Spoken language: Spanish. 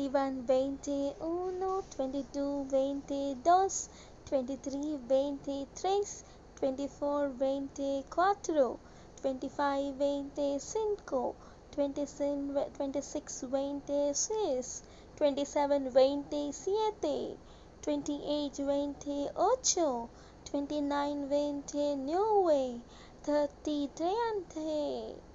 21, 21, 22, 22, 23, 23, 24, 24, 25, 25, 26, 26, 27, 27, 28, 28, 29, 29, 30, 30,